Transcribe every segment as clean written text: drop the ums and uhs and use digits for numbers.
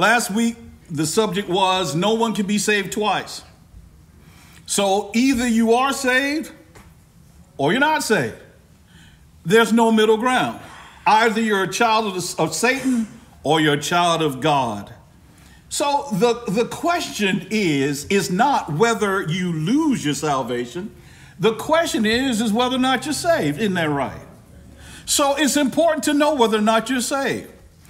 Last week, the subject was no one can be saved twice. So either you are saved or you're not saved. There's no middle ground. Either you're a child of Satan or you're a child of God. So the question is not whether you lose your salvation. The question is whether or not you're saved. Isn't that right? So it's important to know whether or not you're saved.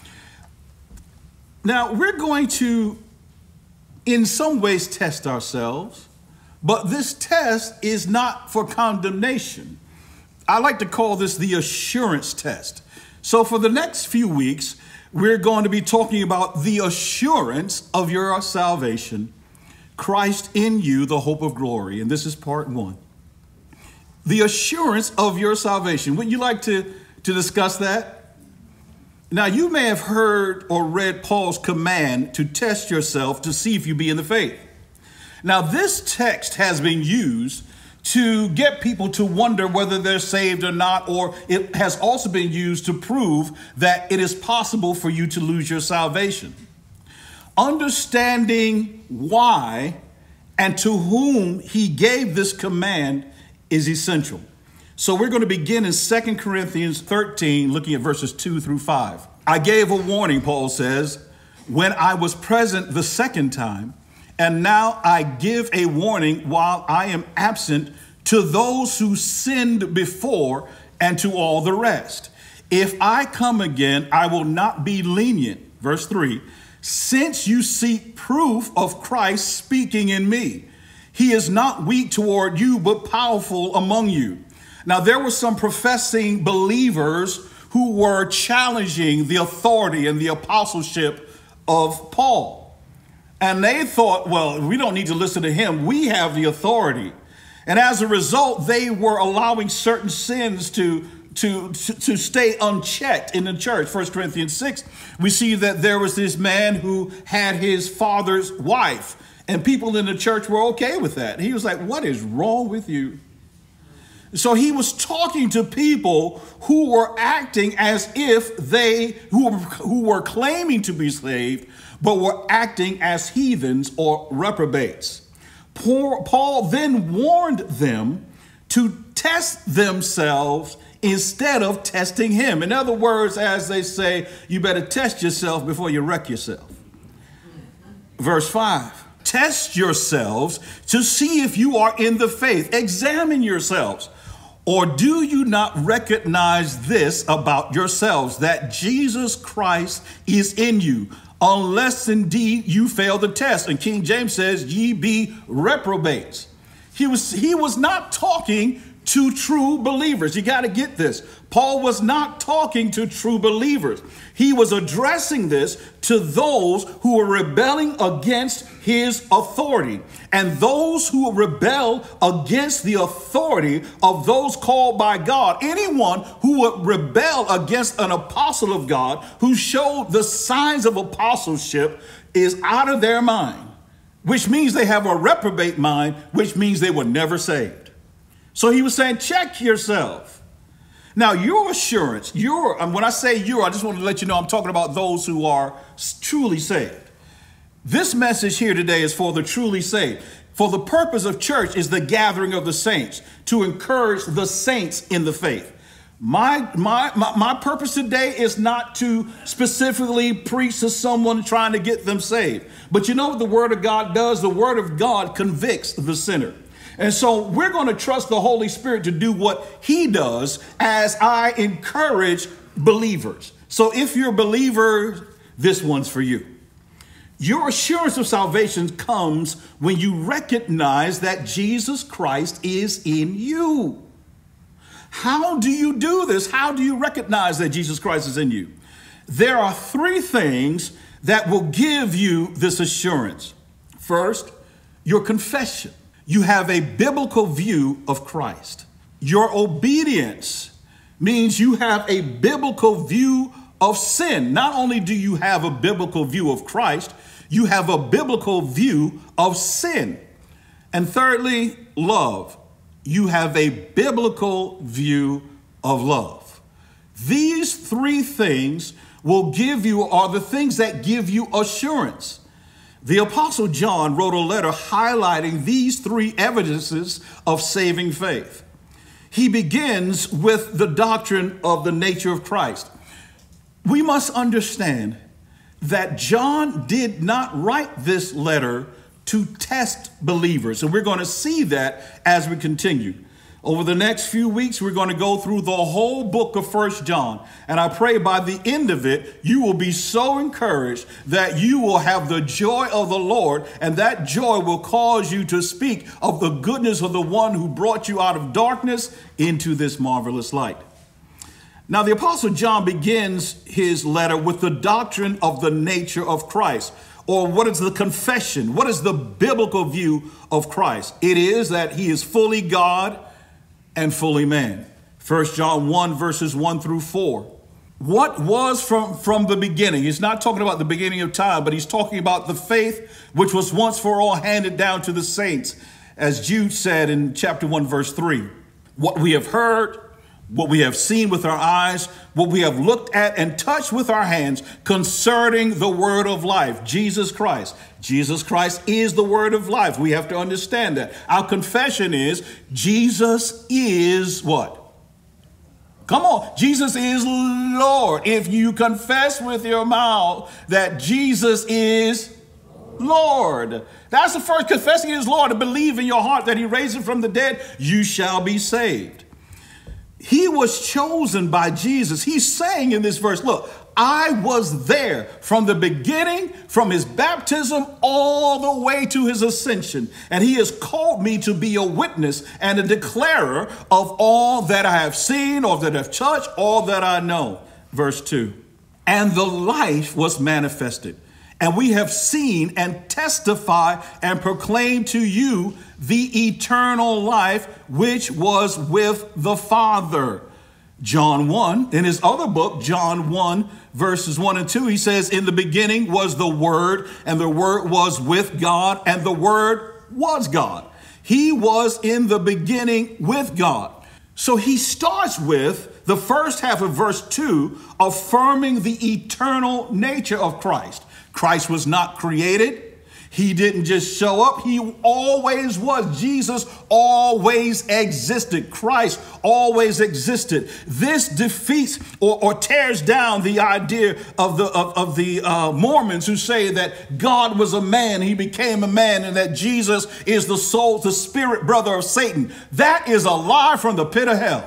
Now, we're going to, in some ways, test ourselves, but this test is not for condemnation. I like to call this the assurance test. So for the next few weeks, we're going to be talking about the assurance of your salvation, Christ in you, the hope of glory. And this is part one. The assurance of your salvation. Would you like to discuss that? Now, you may have heard or read Paul's command to test yourself to see if you be in the faith. Now, this text has been used to get people to wonder whether they're saved or not, or it has also been used to prove that it is possible for you to lose your salvation. Understanding why and to whom he gave this command is essential. So we're going to begin in 2 Corinthians 13, looking at verses 2 through 5. I gave a warning, Paul says, when I was present the second time, and now I give a warning while I am absent to those who sinned before and to all the rest. If I come again, I will not be lenient. Verse 3, since you seek proof of Christ speaking in me, he is not weak toward you, but powerful among you. Now, there were some professing believers who were challenging the authority and the apostleship of Paul. And they thought, well, we don't need to listen to him. We have the authority. And as a result, they were allowing certain sins to stay unchecked in the church. 1 Corinthians 6, we see that there was this man who had his father's wife, and people in the church were okay with that. He was like, what is wrong with you? So he was talking to people who were acting as if who were claiming to be saved, but were acting as heathens or reprobates. Paul then warned them to test themselves instead of testing him. In other words, as they say, you better test yourself before you wreck yourself. Verse 5, test yourselves to see if you are in the faith. Examine yourselves. Or do you not recognize this about yourselves, that Jesus Christ is in you, unless indeed you fail the test? And King James says, ye be reprobates. He was not talking to true believers. You got to get this. Paul was not talking to true believers. He was addressing this to those who were rebelling against his authority. And those who rebel against the authority of those called by God, anyone who would rebel against an apostle of God who showed the signs of apostleship is out of their mind, which means they have a reprobate mind, which means they were never saved. So he was saying, check yourself. Now, your assurance, when I say I just want to let you know I'm talking about those who are truly saved. This message here today is for the truly saved. For the purpose of church is the gathering of the saints, to encourage the saints in the faith. My purpose today is not to specifically preach to someone trying to get them saved. But you know what the word of God does? The word of God convicts the sinner. And so we're going to trust the Holy Spirit to do what he does as I encourage believers. So if you're a believer, this one's for you. Your assurance of salvation comes when you recognize that Jesus Christ is in you. How do you do this? How do you recognize that Jesus Christ is in you? There are three things that will give you this assurance. First, your confession. You have a biblical view of Christ. Your obedience means you have a biblical view of sin. Not only do you have a biblical view of Christ, you have a biblical view of sin. And thirdly, love. You have a biblical view of love. These three things will give you are the things that give you assurance. The Apostle John wrote a letter highlighting these three evidences of saving faith. He begins with the doctrine of the nature of Christ. We must understand that John did not write this letter to test believers. And we're going to see that as we continue. Over the next few weeks, we're going to go through the whole book of 1 John. And I pray by the end of it, you will be so encouraged that you will have the joy of the Lord. And that joy will cause you to speak of the goodness of the one who brought you out of darkness into this marvelous light. Now, the Apostle John begins his letter with the doctrine of the nature of Christ. Or what is the confession? What is the biblical view of Christ? It is that he is fully God and fully man. 1 John 1 verses 1 through 4. What was from the beginning? He's not talking about the beginning of time, but he's talking about the faith which was once for all handed down to the saints, as Jude said in chapter 1 verse 3. What we have heard, what we have seen with our eyes, what we have looked at and touched with our hands concerning the word of life, Jesus Christ. Jesus Christ is the word of life. We have to understand that. Our confession is Jesus is what? Come on. Jesus is Lord. If you confess with your mouth that Jesus is Lord, that's the first. Confessing his Lord and believe in your heart that he raised him from the dead, you shall be saved. He was chosen by Jesus. He's saying in this verse, look, I was there from the beginning, from his baptism all the way to his ascension. And he has called me to be a witness and a declarer of all that I have seen or that I've touched, all that I know. Verse 2, and the life was manifested. And we have seen and testify and proclaim to you the eternal life which was with the Father. John 1, in his other book, John 1, verses 1 and 2, he says, in the beginning was the Word, and the Word was with God, and the Word was God. He was in the beginning with God. So he starts with the first half of verse 2, affirming the eternal nature of Christ. Christ was not created. He didn't just show up. He always was. Jesus always existed. Christ always existed. This defeats or tears down the idea of the Mormons who say that God was a man. He became a man and that Jesus is the soul, the spirit brother of Satan. That is a lie from the pit of hell.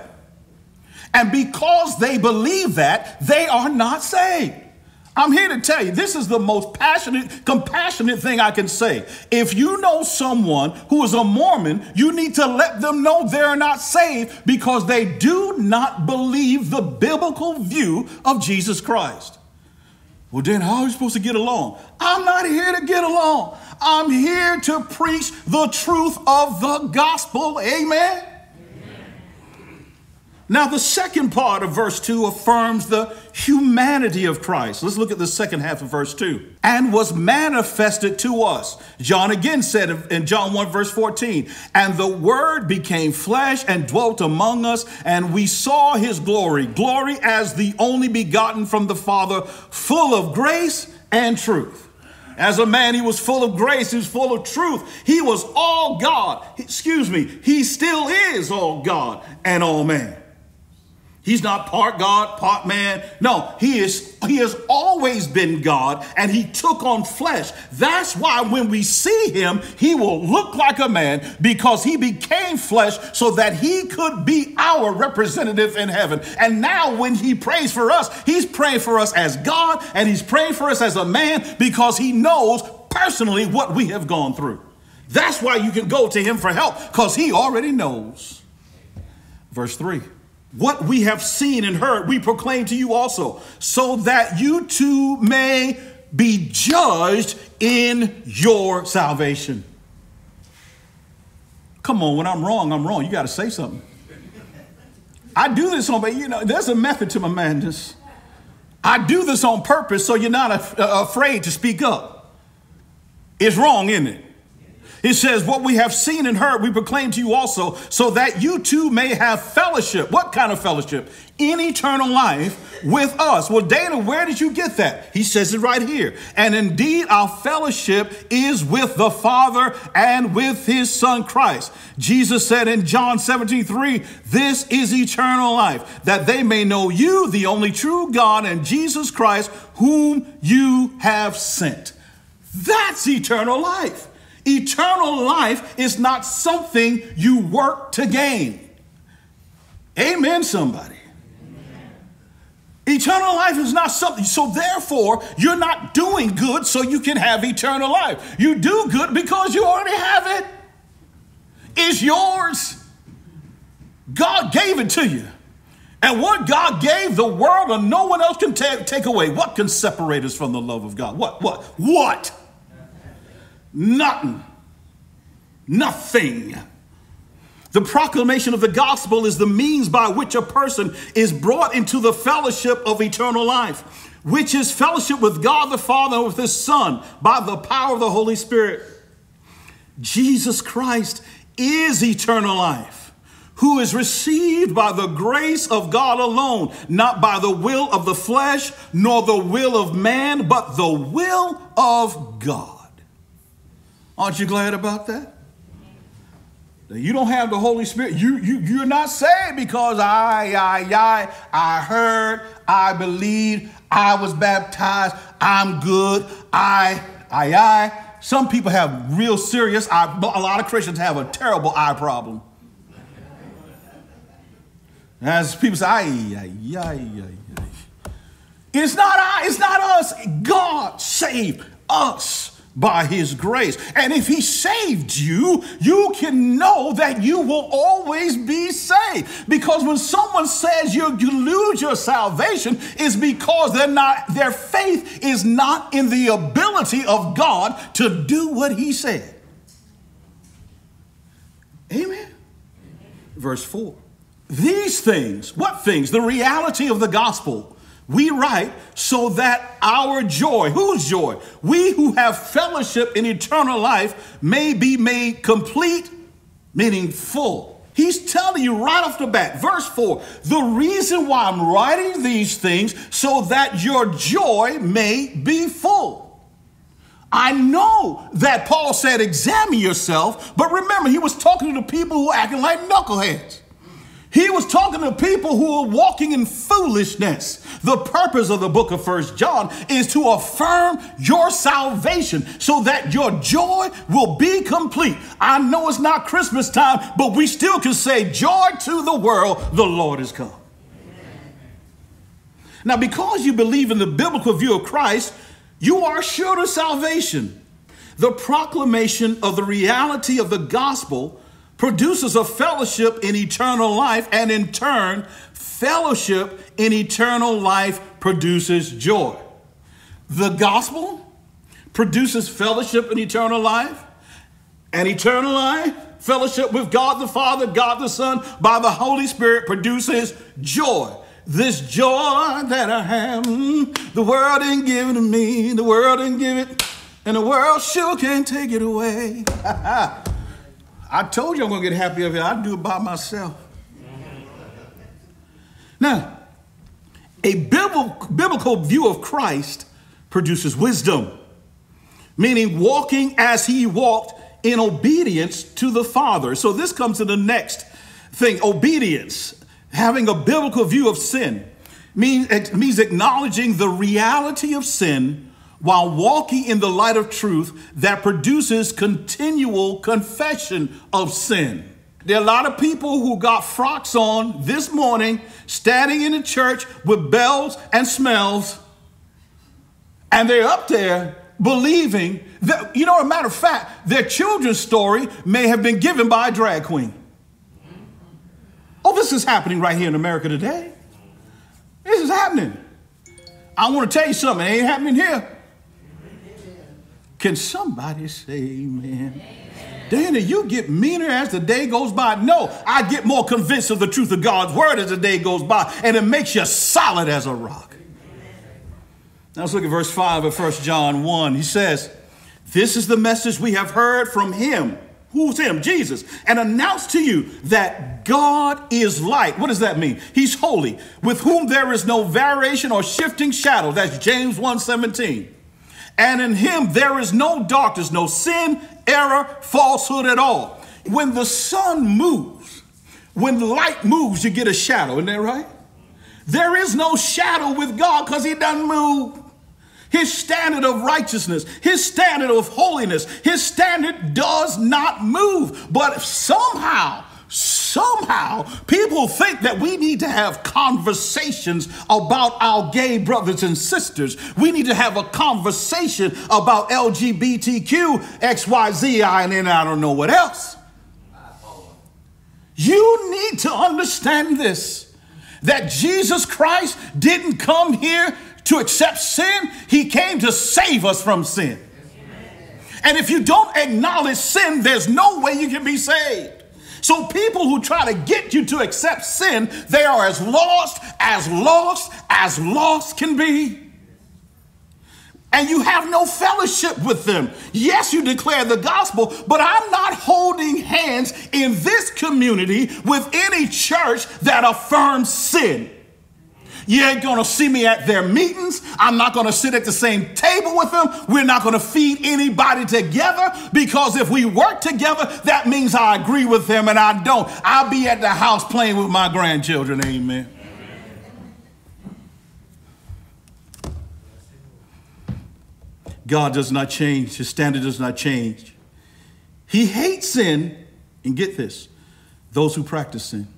And because they believe that, they are not saved. I'm here to tell you, this is the most passionate, compassionate thing I can say. If you know someone who is a Mormon, you need to let them know they're not saved because they do not believe the biblical view of Jesus Christ. Well, then how are we supposed to get along? I'm not here to get along. I'm here to preach the truth of the gospel. Amen. Now, the second part of verse 2 affirms the humanity of Christ. Let's look at the second half of verse 2. And was manifested to us. John again said in John 1 verse 14, and the word became flesh and dwelt among us, and we saw his glory, glory as the only begotten from the Father, full of grace and truth. As a man, he was full of grace. He was full of truth. He was all God. He still is all God and all man. He's not part God, part man. No, he has always been God, and he took on flesh. That's why when we see him, he will look like a man, because he became flesh so that he could be our representative in heaven. And now when he prays for us, he's praying for us as God, and he's praying for us as a man because he knows personally what we have gone through. That's why you can go to him for help, because he already knows. Verse 3. What we have seen and heard, we proclaim to you also, so that you too may be judged in your salvation. Come on, when I'm wrong, I'm wrong. You got to say something. I do this on, but there's a method to my madness. I do this on purpose so you're not afraid to speak up. It's wrong, isn't it? It says, what we have seen and heard, we proclaim to you also, so that you too may have fellowship. What kind of fellowship? In eternal life with us. Well, Dana, where did you get that? He says it right here. And indeed, our fellowship is with the Father and with his Son Christ. Jesus said in John 17:3, this is eternal life, that they may know you, the only true God, and Jesus Christ, whom you have sent. That's eternal life. Eternal life is not something you work to gain. Amen, somebody. Eternal life is not something, so therefore, you're not doing good so you can have eternal life. You do good because you already have it. It's yours. God gave it to you. And what God gave the world and no one else can take away. What can separate us from the love of God? What? Nothing. Nothing. The proclamation of the gospel is the means by which a person is brought into the fellowship of eternal life, which is fellowship with God the Father and with his Son by the power of the Holy Spirit. Jesus Christ is eternal life, who is received by the grace of God alone, not by the will of the flesh, nor the will of man, but the will of God. Aren't you glad about that? You don't have the Holy Spirit. You're not saved because I heard, I believed, I was baptized, I'm good, Some people have real serious, a lot of Christians have a terrible eye problem. As people say, It's not us. God saved us by his grace. And if he saved you, you can know that you will always be saved. Because when someone says you lose your salvation, it's because their faith is not in the ability of God to do what he said. Amen. Verse 4. These things, what things? The reality of the gospel. We write so that our joy, whose joy? We who have fellowship in eternal life may be made complete, meaning full. He's telling you right off the bat, verse 4, the reason why I'm writing these things so that your joy may be full. I know that Paul said, examine yourself, but remember, he was talking to the people who are acting like knuckleheads. He was talking to people who are walking in foolishness. The purpose of the book of 1 John is to affirm your salvation so that your joy will be complete. I know it's not Christmas time, but we still can say joy to the world, the Lord has come. Now, because you believe in the biblical view of Christ, you are assured of salvation. The proclamation of the reality of the gospel produces a fellowship in eternal life, and in turn, fellowship in eternal life produces joy. The gospel produces fellowship in eternal life, and eternal life, fellowship with God the Father, God the Son, by the Holy Spirit produces joy. This joy that I have, the world didn't give it to me, the world didn't give it, and the world sure can't take it away. I told you I'm going to get happy of it. I'd do it by myself. Now, a biblical view of Christ produces wisdom, meaning walking as he walked in obedience to the Father. So this comes to the next thing, obedience. Having a biblical view of sin means acknowledging the reality of sin while walking in the light of truth that produces continual confession of sin. There are a lot of people who got frocks on this morning, standing in the church with bells and smells, and they're up there believing that, as a matter of fact, their children's story may have been given by a drag queen. Oh, this is happening right here in America today. This is happening. I want to tell you something. It ain't happening here. Can somebody say amen? Dana, you get meaner as the day goes by. No, I get more convinced of the truth of God's word as the day goes by, and it makes you solid as a rock. Now let's look at verse 5 of 1 John 1. He says, This is the message we have heard from him. Who's him? Jesus. And announced to you that God is light. What does that mean? He's holy, with whom there is no variation or shifting shadow. That's James 1:17. And in him there is no darkness, no sin, error, falsehood at all. When the sun moves, when light moves, you get a shadow. Isn't that right? There is no shadow with God because he doesn't move. His standard of righteousness, his standard of holiness, his standard does not move. But somehow people think that we need to have conversations about our gay brothers and sisters. We need to have a conversation about LGBTQ, XYZ, and then I don't know what else. You need to understand this, that Jesus Christ didn't come here to accept sin. He came to save us from sin. And if you don't acknowledge sin, there's no way you can be saved. So people who try to get you to accept sin, they are as lost can be. And you have no fellowship with them. Yes, you declare the gospel, but I'm not holding hands in this community with any church that affirms sin. You ain't going to see me at their meetings. I'm not going to sit at the same table with them. We're not going to feed anybody together, because if we work together, that means I agree with them and I don't. I'll be at the house playing with my grandchildren. Amen. God does not change. His standard does not change. He hates sin, and get this, those who practice sin.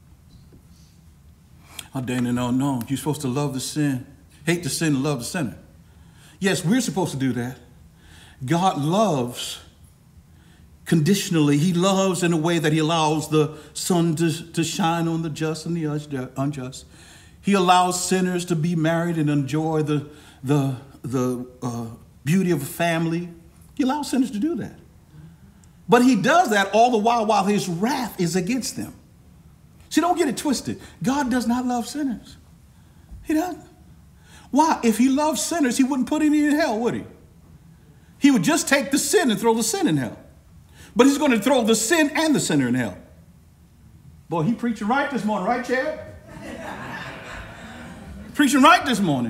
Oh, Dana, no. You're supposed to love the sin, hate the sin, and love the sinner. Yes, we're supposed to do that. God loves conditionally. He loves in a way that he allows the sun to shine on the just and the unjust. He allows sinners to be married and enjoy the beauty of a family. He allows sinners to do that. But he does that all the while his wrath is against them. See, don't get it twisted. God does not love sinners. He doesn't. Why? If he loved sinners, he wouldn't put any in hell, would he? He would just take the sin and throw the sin in hell. But he's going to throw the sin and the sinner in hell. Boy, he preaching right this morning, right, Chad? Preaching right this morning.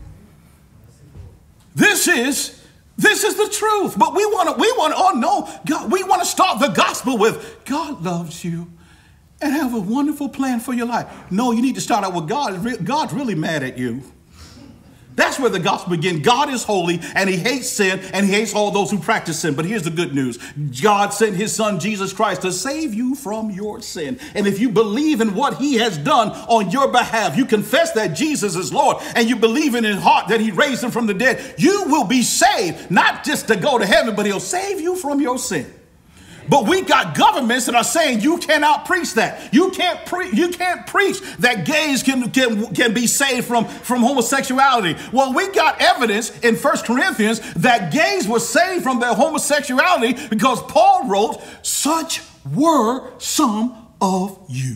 This is the truth. But we want to start the gospel with God loves you and have a wonderful plan for your life. No, you need to start out with God. God's really mad at you. That's where the gospel begins. God is holy and he hates sin and he hates all those who practice sin. But here's the good news. God sent his son, Jesus Christ, to save you from your sin. And if you believe in what he has done on your behalf, you confess that Jesus is Lord, and you believe in your heart that he raised him from the dead, you will be saved, not just to go to heaven, but he'll save you from your sin. But we got governments that are saying you cannot preach that. You can't preach that gays can be saved from homosexuality. Well, we got evidence in 1 Corinthians that gays were saved from their homosexuality because Paul wrote, "Such were some of you."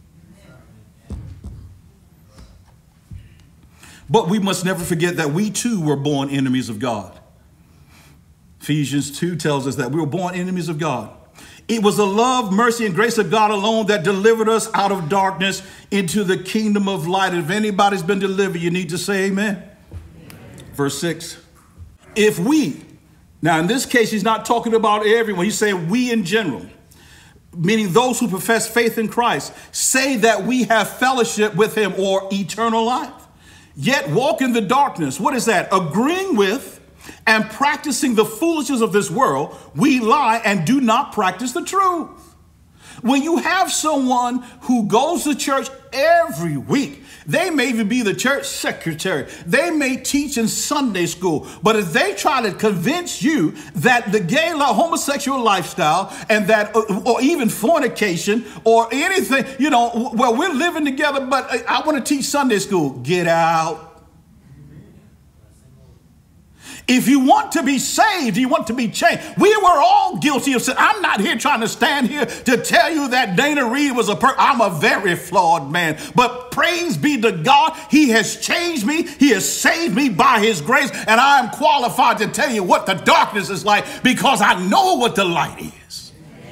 But we must never forget that we too were born enemies of God. Ephesians 2 tells us that we were born enemies of God. It was the love, mercy, and grace of God alone that delivered us out of darkness into the kingdom of light. If anybody's been delivered, you need to say amen. Verse 6. If we, now in this case, he's not talking about everyone. He's saying we in general, meaning those who profess faith in Christ, say that we have fellowship with him or eternal life, yet walk in the darkness. What is that? Agreeing with and practicing the foolishness of this world, we lie and do not practice the truth. When you have someone who goes to church every week, they may even be the church secretary, they may teach in Sunday school, but if they try to convince you that the gay homosexual lifestyle and that, or even fornication or anything, well, we're living together, but I want to teach Sunday school, get out. If you want to be saved, you want to be changed. We were all guilty of sin. I'm not here trying to stand here to tell you that Dana Reed was I'm a very flawed man. But praise be to God, he has changed me. He has saved me by his grace. And I am qualified to tell you what the darkness is like because I know what the light is.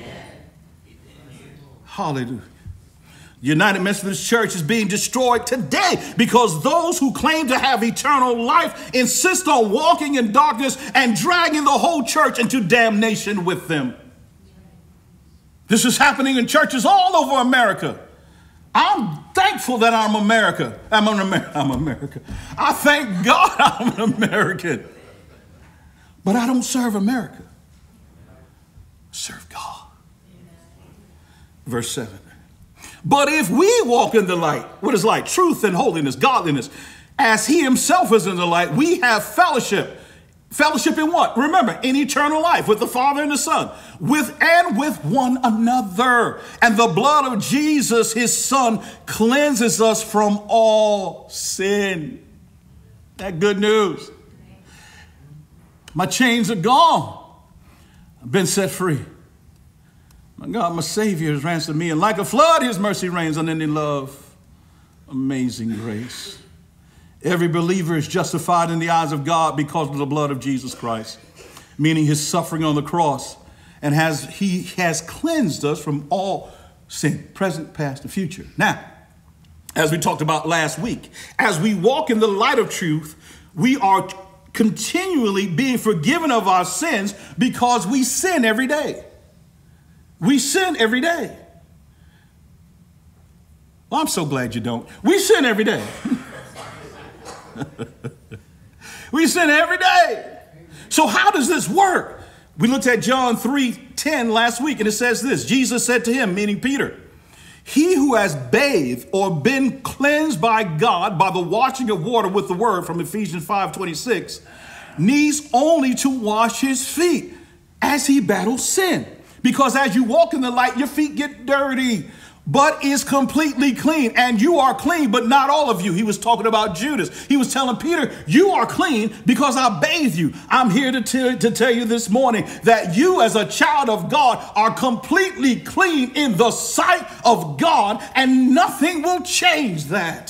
Hallelujah. United Methodist Church is being destroyed today because those who claim to have eternal life insist on walking in darkness and dragging the whole church into damnation with them. This is happening in churches all over America. I'm thankful that I'm America. I'm America. I thank God I'm an American. But I don't serve America. I serve God. Verse 7. But if we walk in the light, what is light? Truth and holiness, godliness, as he himself is in the light, we have fellowship. Fellowship in what? Remember, in eternal life with the Father and the Son, with one another. And the blood of Jesus, his Son, cleanses us from all sin. That good news. My chains are gone. I've been set free. My God, my Savior has ransomed me, and like a flood, his mercy reigns, unending love, amazing grace. Every believer is justified in the eyes of God because of the blood of Jesus Christ, meaning his suffering on the cross, and he has cleansed us from all sin, present, past, and future. Now, as we talked about last week, as we walk in the light of truth, we are continually being forgiven of our sins because we sin every day. We sin every day. Well, I'm so glad you don't. We sin every day. We sin every day. So how does this work? We looked at John 3:10 last week, and it says this. Jesus said to him, meaning Peter, he who has bathed or been cleansed by God by the washing of water with the word from Ephesians 5:26 needs only to wash his feet as he battles sin. Because as you walk in the light, your feet get dirty, but is completely clean. And you are clean, but not all of you. He was talking about Judas. He was telling Peter, you are clean because I bathed you. I'm here to tell you this morning that you as a child of God are completely clean in the sight of God, and nothing will change that.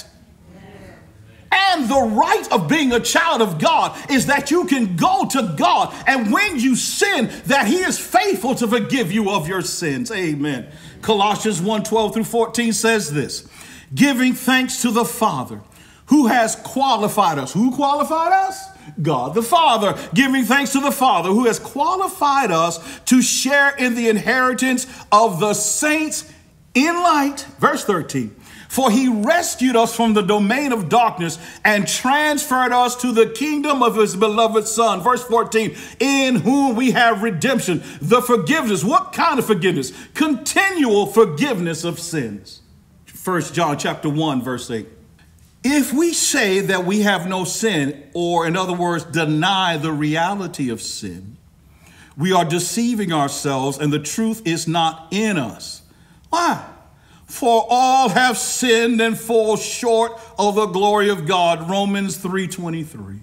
And the right of being a child of God is that you can go to God, and when you sin, that he is faithful to forgive you of your sins. Amen. Colossians 1:12-14 says this, giving thanks to the Father who has qualified us. Who qualified us? God the Father. Giving thanks to the Father who has qualified us to share in the inheritance of the saints in light. Verse 13. For he rescued us from the domain of darkness and transferred us to the kingdom of his beloved Son. Verse 14, in whom we have redemption, the forgiveness. What kind of forgiveness? Continual forgiveness of sins. 1 John chapter 1, verse 8. If we say that we have no sin, or in other words, deny the reality of sin, we are deceiving ourselves and the truth is not in us. Why? For all have sinned and fall short of the glory of God. Romans 3:23.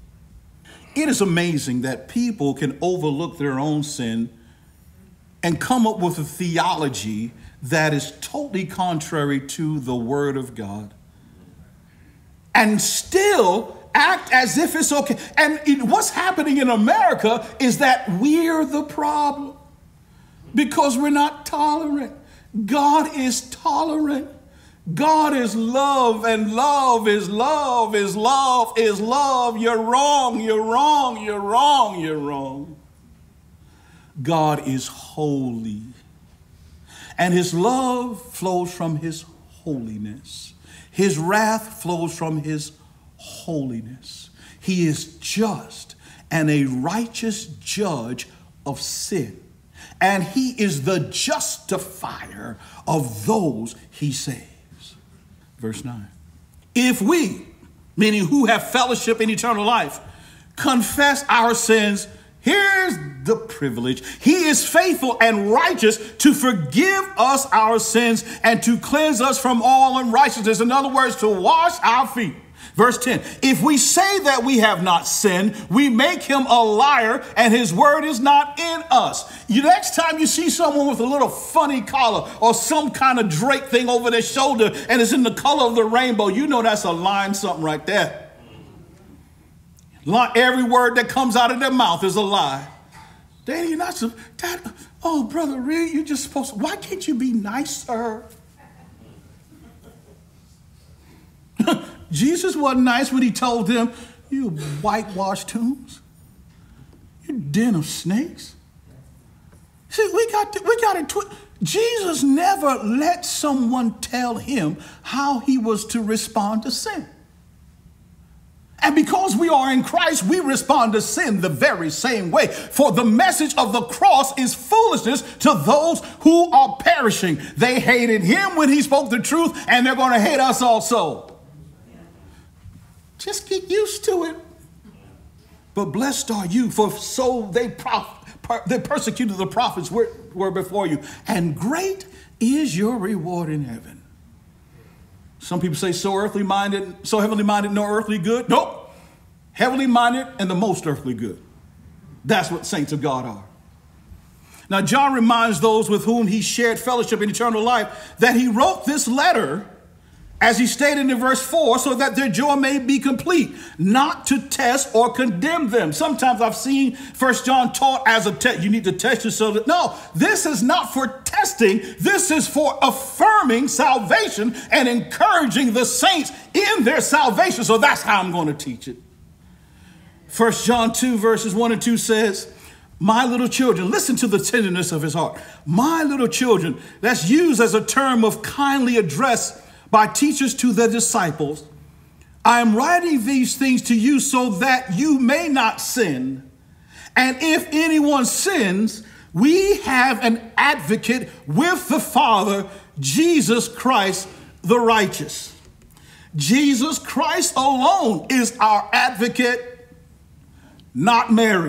It is amazing that people can overlook their own sin and come up with a theology that is totally contrary to the Word of God and still act as if it's okay. And what's happening in America is that we're the problem because we're not tolerant. God is tolerant. God is love, and love is love is love is love. You're wrong, you're wrong, you're wrong, you're wrong. God is holy, and his love flows from his holiness. His wrath flows from his holiness. He is just and a righteous judge of sin. And he is the justifier of those he saves. Verse 9. If we, meaning who have fellowship in eternal life, confess our sins, here's the privilege. He is faithful and righteous to forgive us our sins and to cleanse us from all unrighteousness. In other words, to wash our feet. Verse 10, if we say that we have not sinned, we make him a liar and his word is not in us. Next time you see someone with a little funny collar or some kind of drape thing over their shoulder and it's in the color of the rainbow, you know that's a lying something right there. Every word that comes out of their mouth is a lie. Daddy, you're not so, Dad, oh, Brother Reed, you're just supposed to, why can't you be nicer? Jesus wasn't nice when he told them, you whitewashed tombs, you den of snakes. See, we got it. Jesus never let someone tell him how he was to respond to sin. And because we are in Christ, we respond to sin the very same way. For the message of the cross is foolishness to those who are perishing. They hated him when he spoke the truth, and they're going to hate us also. Just get used to it. But blessed are you, for so they persecuted the prophets were before you. And great is your reward in heaven. Some people say so heavenly minded, no earthly good. Nope. Heavenly minded and the most earthly good. That's what saints of God are. Now, John reminds those with whom he shared fellowship in eternal life that he wrote this letter, as he stated in verse 4, so that their joy may be complete, not to test or condemn them. Sometimes I've seen 1 John taught as a test. You need to test yourself. No, this is not for testing. This is for affirming salvation and encouraging the saints in their salvation. So that's how I'm going to teach it. 1 John 2 verses 1 and 2 says, my little children, listen to the tenderness of his heart. My little children, that's used as a term of kindly address by teachers to their disciples. I am writing these things to you so that you may not sin. And if anyone sins, we have an advocate with the Father, Jesus Christ, the righteous. Jesus Christ alone is our advocate, not Mary.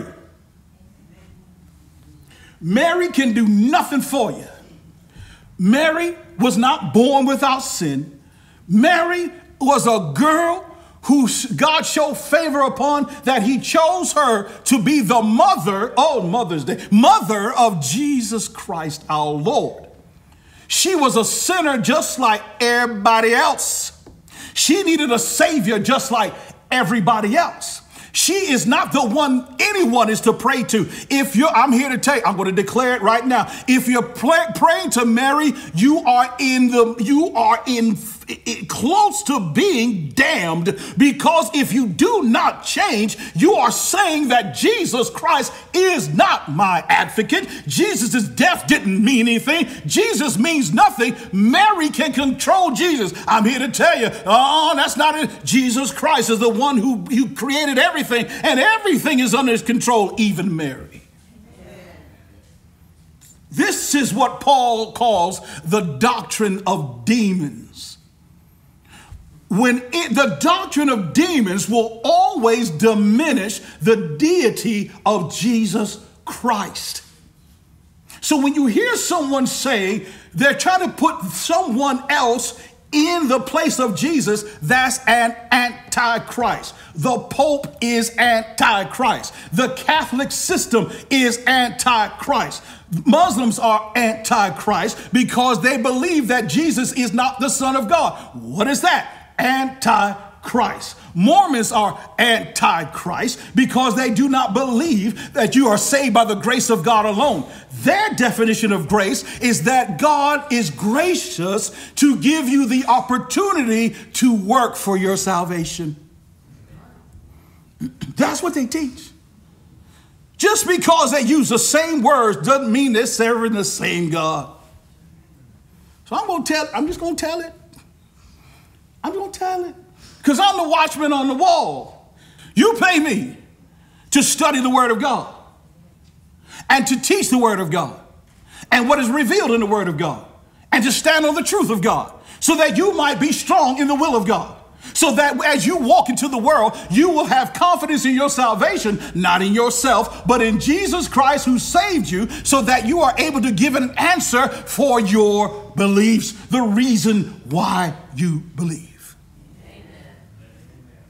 Mary can do nothing for you. Mary was not born without sin. Mary was a girl who God showed favor upon, that he chose her to be the mother, Mother's Day, mother of Jesus Christ, our Lord. She was a sinner just like everybody else. She needed a savior just like everybody else. She is not the one anyone is to pray to. I'm here to tell you, I'm going to declare it right now. If you're praying to Mary, you are close to being damned, because if you do not change, you are saying that Jesus Christ is not my advocate. Jesus' death didn't mean anything. Jesus means nothing. Mary can control Jesus. I'm here to tell you, that's not it. Jesus Christ is the one who created everything, and everything is under his control, even Mary. This is what Paul calls the doctrine of demons. The doctrine of demons will always diminish the deity of Jesus Christ. So when you hear someone say they're trying to put someone else in the place of Jesus, that's an antichrist. The Pope is antichrist. The Catholic system is antichrist. Muslims are antichrist because they believe that Jesus is not the Son of God. What is that? Antichrist. Mormons are antichrist because they do not believe that you are saved by the grace of God alone. Their definition of grace is that God is gracious to give you the opportunity to work for your salvation. That's what they teach. Just because they use the same words doesn't mean they're serving the same God. So I'm just going to tell it. I'm going to tell it. Because I'm the watchman on the wall. You pay me to study the Word of God and to teach the Word of God and what is revealed in the Word of God and to stand on the truth of God so that you might be strong in the will of God. So that as you walk into the world, you will have confidence in your salvation, not in yourself, but in Jesus Christ who saved you, so that you are able to give an answer for your beliefs, the reason why you believe.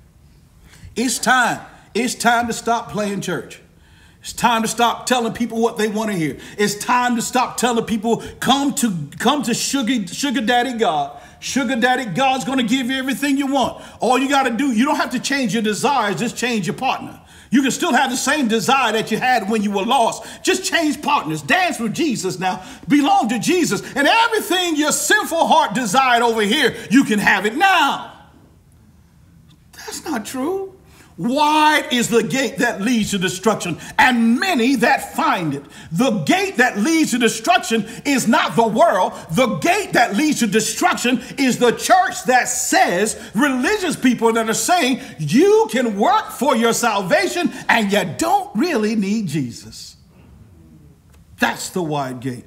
It's time. It's time to stop playing church. It's time to stop telling people what they want to hear. It's time to stop telling people, come to sugar daddy God. Sugar daddy God's going to give you everything you want. All you got to do, you don't have to change your desires, just change your partner. You can still have the same desire that you had when you were lost. Just change partners. Dance with Jesus now. Belong to Jesus. And everything your sinful heart desired over here, you can have it now. That's not true. Wide is the gate that leads to destruction, and many that find it. The gate that leads to destruction is not the world. The gate that leads to destruction is the church that says, religious people that are saying, you can work for your salvation and you don't really need Jesus. That's the wide gate.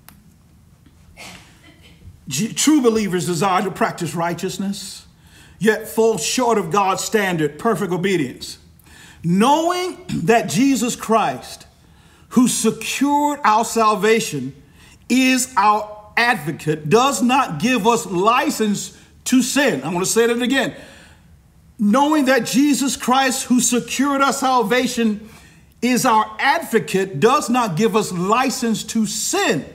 True believers desire to practice righteousness, yet fall short of God's standard, perfect obedience. Knowing that Jesus Christ, who secured our salvation, is our advocate, does not give us license to sin. I'm going to say that again. Knowing that Jesus Christ, who secured our salvation, is our advocate, does not give us license to sin,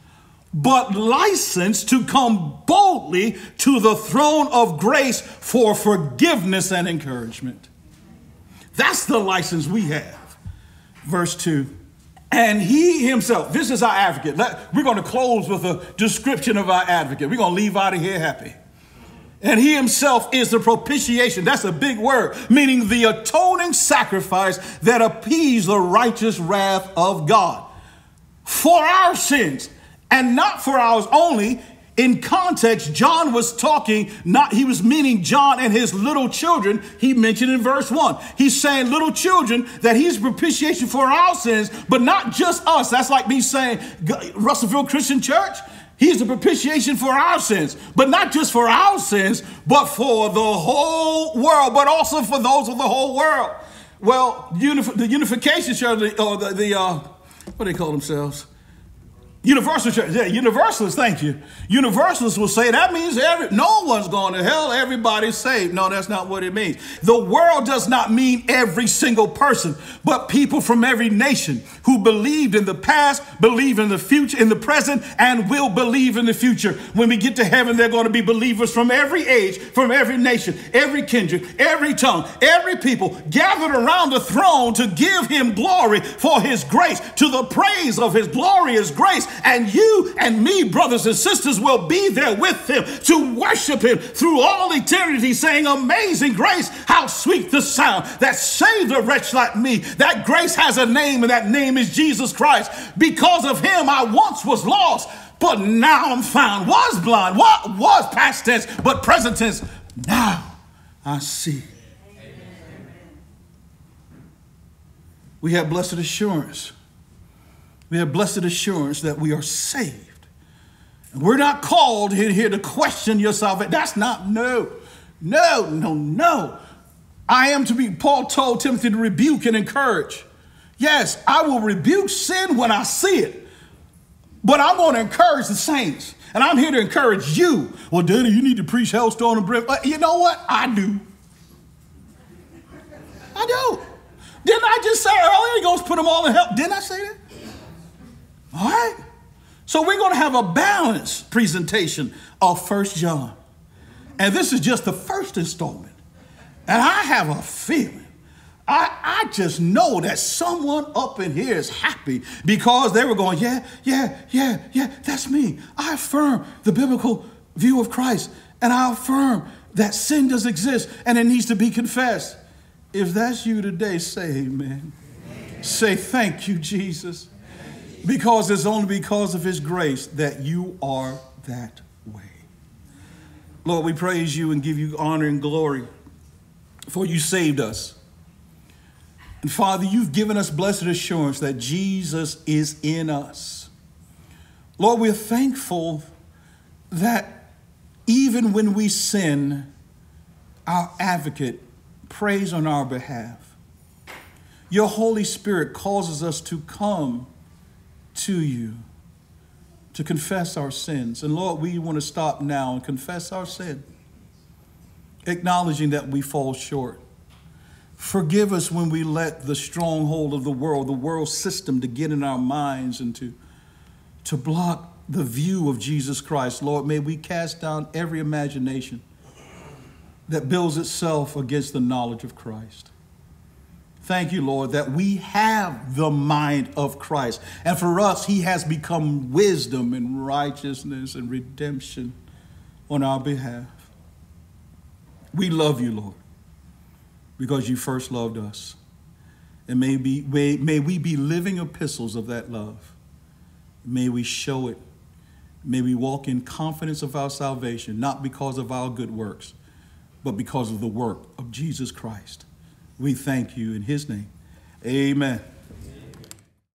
but license to come boldly to the throne of grace for forgiveness and encouragement. That's the license we have. Verse 2. And he himself, this is our advocate. We're going to close with a description of our advocate. We're going to leave out of here happy. And he himself is the propitiation. That's a big word, meaning the atoning sacrifice that appeased the righteous wrath of God for our sins. And not for ours only. In context, John was talking, he was meaning John and his little children. He mentioned in verse 1. He's saying, little children, that he's propitiation for our sins, but not just us. That's like me saying, Russellville Christian Church, he's the propitiation for our sins, but not just for our sins, but for the whole world, but also for those of the whole world. Well, the Unification Church, or what do they call themselves? Universal Church, yeah, Universalists, thank you. Universalists will say that means no one's going to hell, everybody's saved. No, that's not what it means. The world does not mean every single person, but people from every nation who believed in the past, believe in the future, in the present, and will believe in the future. When we get to heaven, they're going to be believers from every age, from every nation, every kindred, every tongue, every people gathered around the throne to give him glory for his grace, to the praise of his glorious grace. And you and me, brothers and sisters, will be there with him to worship him through all eternity, saying, amazing grace, how sweet the sound that saved a wretch like me. That grace has a name, and that name is Jesus Christ. Because of him, I once was lost, but now I'm found. Was blind, what was past tense, but present tense. Now I see. We have blessed assurance. We have blessed assurance that we are saved. And we're not called here to question your salvation. That's not, no. I am to be, Paul told Timothy, to rebuke and encourage. Yes, I will rebuke sin when I see it. But I'm going to encourage the saints. And I'm here to encourage you. Well, Daddy, you need to preach hell, stone, and brimstone. You know what? I do. Didn't I just say earlier, he goes put them all in hell? Didn't I say that? All right. So we're going to have a balanced presentation of 1 John. And this is just the first installment. And I have a feeling, I just know that someone up in here is happy because they were going, yeah, that's me. I affirm the biblical view of Christ. And I affirm that sin does exist and it needs to be confessed. If that's you today, say amen. Say thank you, Jesus. Because it's only because of his grace that you are that way. Lord, we praise you and give you honor and glory, for you saved us. And Father, you've given us blessed assurance that Jesus is in us. Lord, we're thankful that even when we sin, our advocate prays on our behalf. Your Holy Spirit causes us to come to you to confess our sins. And Lord, we want to stop now and confess our sin, acknowledging that we fall short. Forgive us when we let the stronghold of the world system to get in our minds and to block the view of Jesus Christ. Lord, may we cast down every imagination that builds itself against the knowledge of Christ. Thank you, Lord, that we have the mind of Christ. And for us, he has become wisdom and righteousness and redemption on our behalf. We love you, Lord, because you first loved us. And may we be living epistles of that love. May we show it. May we walk in confidence of our salvation, not because of our good works, but because of the work of Jesus Christ. We thank you in his name. Amen.